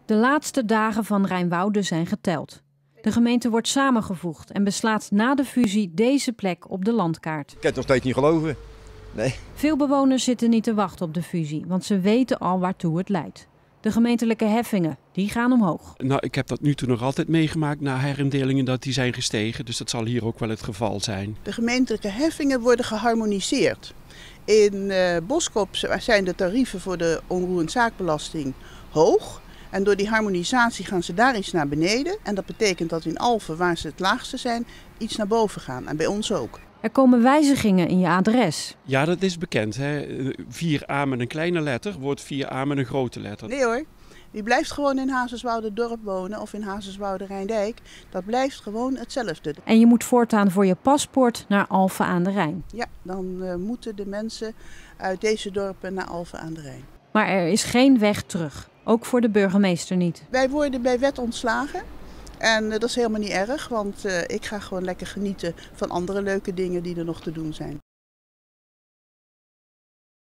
De laatste dagen van Rijnwoude zijn geteld. De gemeente wordt samengevoegd en beslaat na de fusie deze plek op de landkaart. Ik kan het nog steeds niet geloven. Nee. Veel bewoners zitten niet te wachten op de fusie, want ze weten al waartoe het leidt. De gemeentelijke heffingen, die gaan omhoog. Nou, ik heb dat nu toe nog altijd meegemaakt na herindelingen dat die zijn gestegen. Dus dat zal hier ook wel het geval zijn. De gemeentelijke heffingen worden geharmoniseerd. In Boskop zijn de tarieven voor de onroerend zaakbelasting hoog. En door die harmonisatie gaan ze daar iets naar beneden. En dat betekent dat in Alphen, waar ze het laagste zijn, iets naar boven gaan. En bij ons ook. Er komen wijzigingen in je adres. Ja, dat is bekend. Hè? 4A met een kleine letter wordt 4A met een grote letter. Nee hoor, die blijft gewoon in Hazerswoude-Dorp wonen of in Hazerswoude-Rijndijk. Dat blijft gewoon hetzelfde. En je moet voortaan voor je paspoort naar Alphen aan de Rijn. Ja, dan moeten de mensen uit deze dorpen naar Alphen aan de Rijn. Maar er is geen weg terug. Ook voor de burgemeester niet. Wij worden bij wet ontslagen. En dat is helemaal niet erg, want ik ga gewoon lekker genieten van andere leuke dingen die er nog te doen zijn.